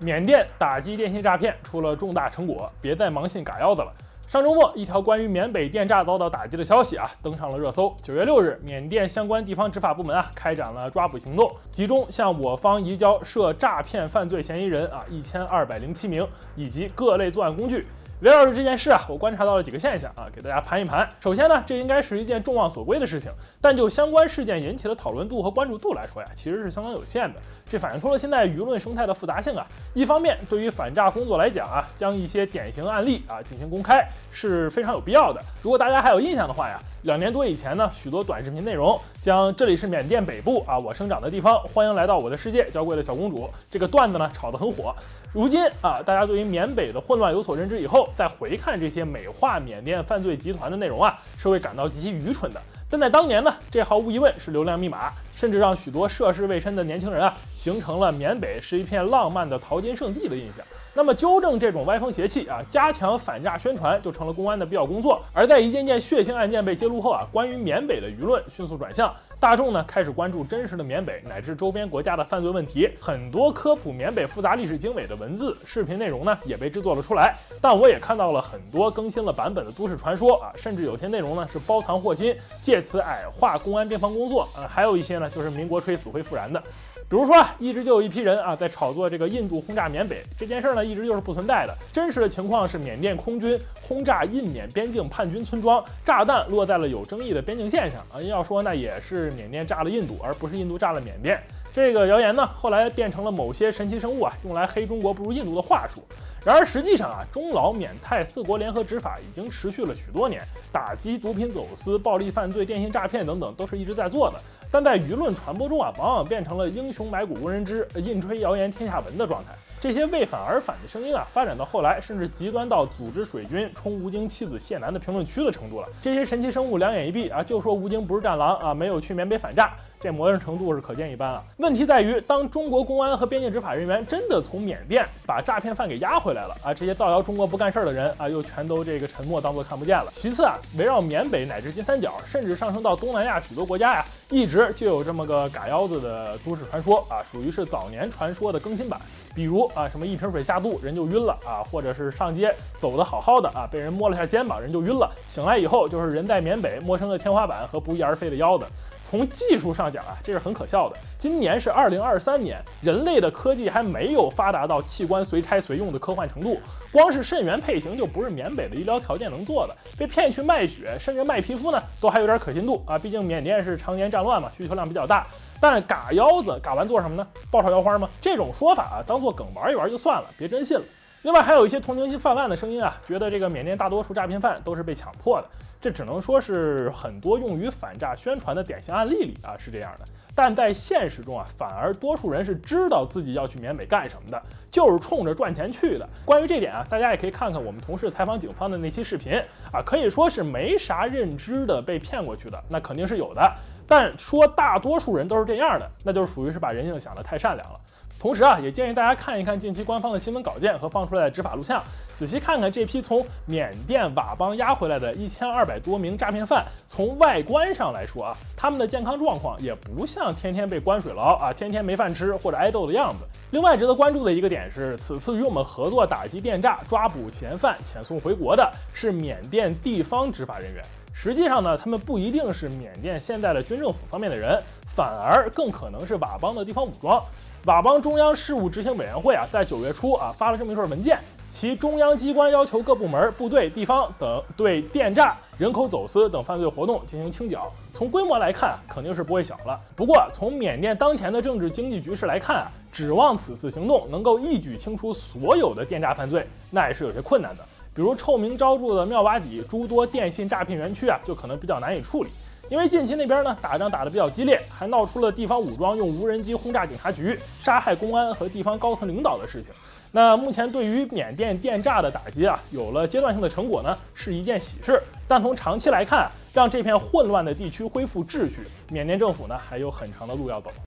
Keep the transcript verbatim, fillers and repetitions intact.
缅甸打击电信诈骗出了重大成果，别再盲信嘎腰子了。上周末，一条关于缅北电诈遭到打击的消息啊，登上了热搜。九月六日，缅甸相关地方执法部门啊，开展了抓捕行动，集中向我方移交涉诈骗犯罪嫌疑人啊一千二百零七名，以及各类作案工具。围绕着这件事啊，我观察到了几个现象啊，给大家盘一盘。首先呢，这应该是一件众望所归的事情，但就相关事件引起的讨论度和关注度来说呀，其实是相当有限的。这反映出了现在舆论生态的复杂性啊。一方面，对于反诈工作来讲啊，将一些典型案例啊进行公开是非常有必要的。如果大家还有印象的话呀，两年多以前呢，许多短视频内容将这里是缅甸北部啊，我生长的地方，欢迎来到我的世界，娇贵的小公主这个段子呢炒得很火。如今啊，大家对于缅北的混乱有所认知以后，再回看这些美化缅甸犯罪集团的内容啊，是会感到极其愚蠢的。但在当年呢，这毫无疑问是流量密码，甚至让许多涉世未深的年轻人啊，形成了缅北是一片浪漫的淘金圣地的印象。那么纠正这种歪风邪气啊，加强反诈宣传就成了公安的必要工作。而在一件件血腥案件被揭露后啊，关于缅北的舆论迅速转向，大众呢开始关注真实的缅北乃至周边国家的犯罪问题。很多科普缅北复杂历史经纬的文字、视频内容呢也被制作了出来。但我也看到了很多更新了版本的都市传说啊，甚至有些内容呢是包藏祸心，借此矮化公安边防工作啊，还有一些呢就是民国吹死灰复燃的。比如说啊，一直就有一批人啊在炒作这个印度轰炸缅北这件事呢，一直就是不存在的。真实的情况是，缅甸空军轰炸印缅边境叛军村庄，炸弹落在了有争议的边境线上啊。要说那也是缅甸炸了印度，而不是印度炸了缅甸。这个谣言呢，后来变成了某些神奇生物啊用来黑中国不如印度的话术。然而实际上啊，中老缅泰四国联合执法已经持续了许多年，打击毒品走私、暴力犯罪、电信诈骗等等都是一直在做的。但在舆论传播中啊，往往变成了英雄埋骨无人知、印吹谣言天下闻的状态。这些为反而反的声音啊，发展到后来，甚至极端到组织水军冲吴京妻子谢楠的评论区的程度了。这些神奇生物两眼一闭啊，就说吴京不是战狼啊，没有去缅北反诈，这魔人程度是可见一斑啊。问题在于，当中国公安和边境执法人员真的从缅甸把诈骗犯给押回来了啊，这些造谣中国不干事的人啊，又全都这个沉默当作看不见了。其次啊，围绕缅北乃至金三角，甚至上升到东南亚许多国家呀，一直就有这么个嘎腰子的都市传说啊，属于是早年传说的更新版。比如啊，什么一瓶水下肚人就晕了啊，或者是上街走得好好的啊，被人摸了下肩膀人就晕了，醒来以后就是人在缅北陌生的天花板和不翼而飞的腰子。从技术上讲啊，这是很可笑的。今年是二零二三年，人类的科技还没有发达到器官随拆随用的科幻程度，光是肾源配型就不是缅北的医疗条件能做的。被骗去卖血甚至卖皮肤呢，都还有点可信度啊，毕竟缅甸是常年战乱嘛，需求量比较大。但嘎腰子嘎完做什么呢？爆炒腰花吗？这种说法啊，当做梗玩一玩就算了，别真信了。另外还有一些同情心泛滥的声音啊，觉得这个缅甸大多数诈骗犯都是被强迫的，这只能说是很多用于反诈宣传的典型案例里啊是这样的。但在现实中啊，反而多数人是知道自己要去缅北干什么的，就是冲着赚钱去的。关于这点啊，大家也可以看看我们同事采访警方的那期视频啊，可以说是没啥认知的被骗过去的，那肯定是有的。但说大多数人都是这样的，那就是属于是把人性想得太善良了。同时啊，也建议大家看一看近期官方的新闻稿件和放出来的执法录像，仔细看看这批从缅甸佤邦押回来的一千二百多名诈骗犯，从外观上来说啊，他们的健康状况也不像天天被关水牢啊，天天没饭吃或者挨斗的样子。另外值得关注的一个点是，此次与我们合作打击电诈、抓捕嫌犯、遣送回国的是缅甸地方执法人员。实际上呢，他们不一定是缅甸现在的军政府方面的人，反而更可能是佤邦的地方武装。佤邦中央事务执行委员会啊，在九月初啊发了这么一份文件，其中央机关要求各部门、部队、地方等对电诈、人口走私等犯罪活动进行清剿。从规模来看，肯定是不会小了。不过，从缅甸当前的政治经济局势来看啊，指望此次行动能够一举清除所有的电诈犯罪，那也是有些困难的。比如臭名昭著的妙瓦底诸多电信诈骗园区啊，就可能比较难以处理。因为近期那边呢打仗打得比较激烈，还闹出了地方武装用无人机轰炸警察局、杀害公安和地方高层领导的事情。那目前对于缅甸电诈的打击啊，有了阶段性的成果呢，是一件喜事。但从长期来看，让这片混乱的地区恢复秩序，缅甸政府呢还有很长的路要走。